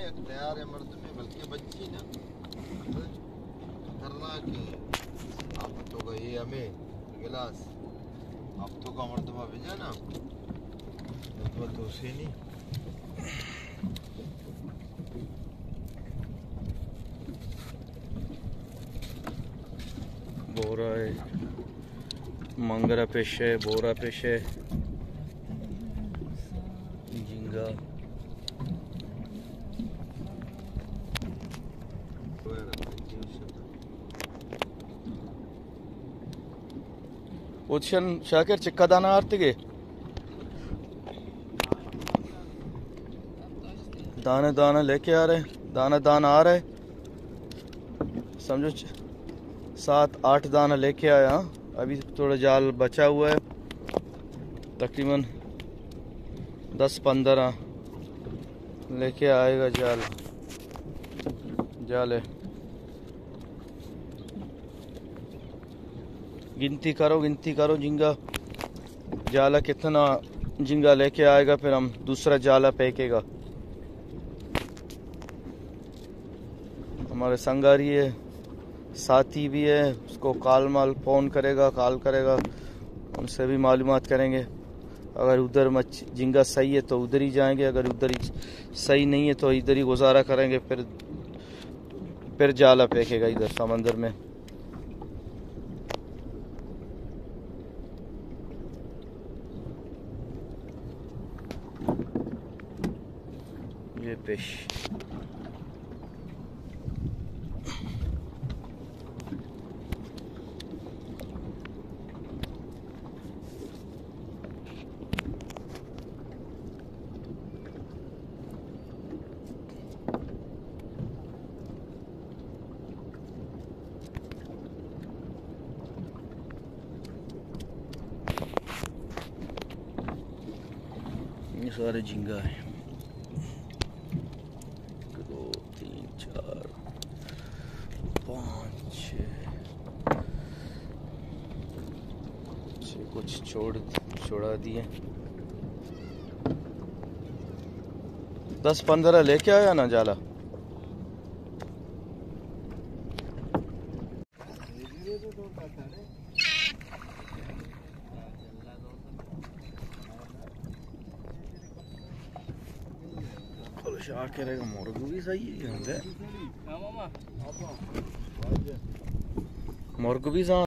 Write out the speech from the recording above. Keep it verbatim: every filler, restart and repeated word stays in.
तैयार है मर्द में बल्कि बच्ची ना करना कि आप तो का ये हमें गिलास आप तो का मर्दमा भेजा ना तो उसे नहीं बोरा है, मंगरा पेश है, बोरा पेश है, झींगा ओशन शाकिर चिक्का दाना आरती दाने दाना लेके आ रहे, दाना दाना आ रहे, समझो सात आठ दाना लेके आया। अभी थोड़ा जाल बचा हुआ है, तकरीबन दस पंद्रह लेके आएगा जाल जाल है। गिनती करो गिनती करो झींगा जाला कितना झींगा लेके आएगा, फिर हम दूसरा जाला फेंकेगा। हमारे संगारी है, साथी भी है, उसको कॉल माल फोन करेगा, कॉल करेगा, उनसे भी मालूमात करेंगे। अगर उधर मछ झींगा सही है तो उधर ही जाएंगे, अगर उधर ही सही नहीं है तो इधर ही गुजारा करेंगे, फिर फिर जाला फेंकेगा इधर समंदर में। ये फिश ये सारे झींगा है। दो तीन चार पाँच छः कुछ छोड़ छोड़ा दिए। दस पंद्रह लेके आया ना जाला। शाकिर है मुर्ग भी सही है, मुर्ग भी